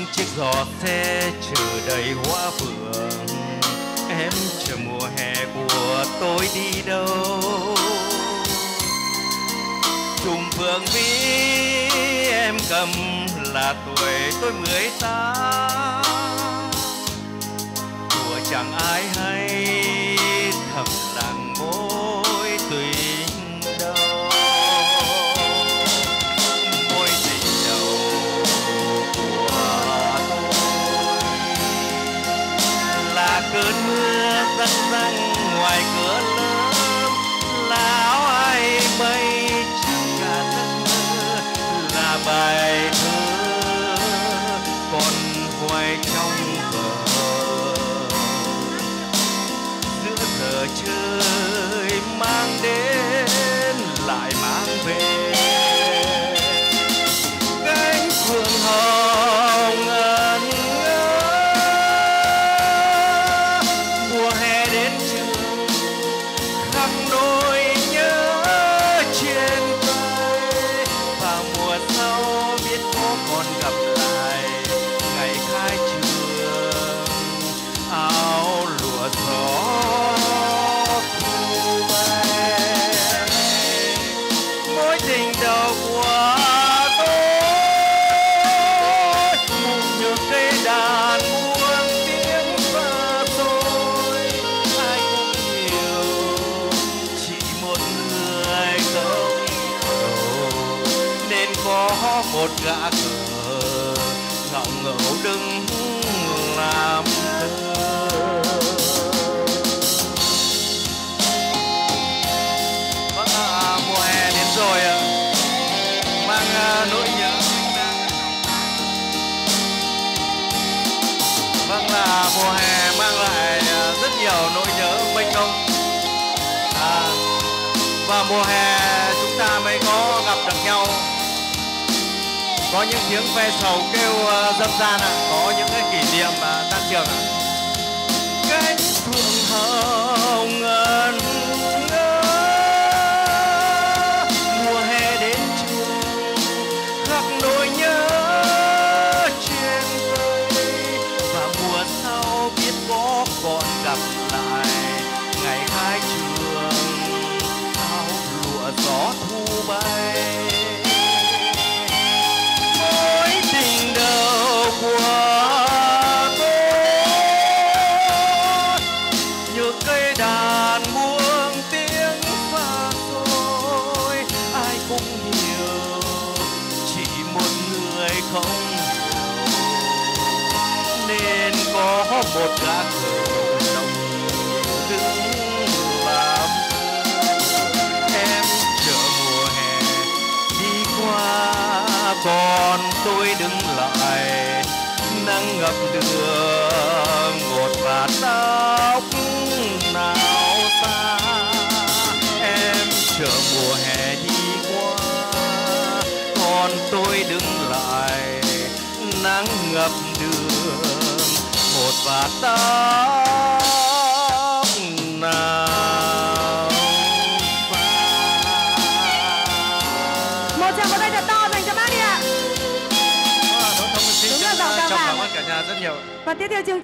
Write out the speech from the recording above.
chiếc giỏ xe chờ đầy hoa phượng. Em chờ mùa hè của tôi đi đâu. Chùm phượng vĩ em cầm là tuổi tôi 18. Tuổi chẳng ai hay thầm lặng mối tình đầu. Mối tình đầu của tôi là cơn mưa răng răng ngoài cửa lớp, là áo ai mây trong cả giấc mơ, là bài thơ còn hoài trong vở. Giữa giờ chơi mang đến lại mang về cánh phượng hồng ngẩn ngơ. Mùa hè đến trường khắp nỗi nhớ trên vai, và mùa sau biết có còn gặp lại ngày khai trường. Áo lụa gió thu bay, mối tình đầu của tôi một nhược cây đàn buông tiếng xa xôi. Ai cũng hiểu chỉ một người không hiểu, nên có một gã cờ ngạo ngẫu đứng làm thơ. Vâng, mùa hè đến rồi ạ, mang nỗi nhớ. Vâng, là mùa hè mang lại rất nhiều nỗi nhớ mênh mông. Và mùa hè chúng ta mới có gặp được nhau, có những tiếng ve sầu kêu dâm gian ạ, có những cái kỷ niệm tan trường ạ. Cánh phượng hồng ngẩn ngơ, mùa hè đến trường khắc nỗi nhớ trên vây, và mùa sau biết có còn gặp lại ngày khai trường. Áo lụa gió thu bay, mối tình đầu của tôi như cây đàn buông tiếng xa xôi. Ai cũng hiểu chỉ một người không hiểu, nên có một gã cờ lòng đứng làm thơ. Em chờ mùa hè đi qua, còn tôi đứng lại nắng ngập đường một vạt tóc nào xa. Em chờ mùa hè đi qua, còn tôi đứng lại nắng ngập đường một vạt tóc nào xa. Một tràng pháo tay thật to dành cho bác đi ạ. Xin Đúng là giọng ca trọng vàng. cảm ơn cả nhà rất nhiều. Và tiếp theo chương